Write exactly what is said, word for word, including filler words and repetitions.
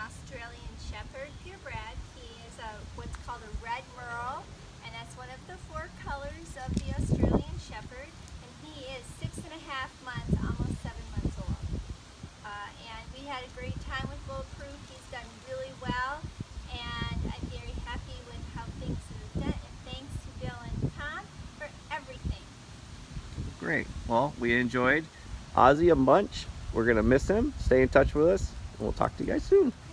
Australian Shepherd purebred. He is a what's called a red merle, and that's one of the four colors of the Australian Shepherd. And he is six and a half months, almost seven months old. Uh, and we had a great time with Bulletproof. He's done really well, and I'm very happy with how things have done. And thanks to Bill and Tom for everything. Great. Well, we enjoyed Ozzy a bunch. We're going to miss him. Stay in touch with us, and we'll talk to you guys soon.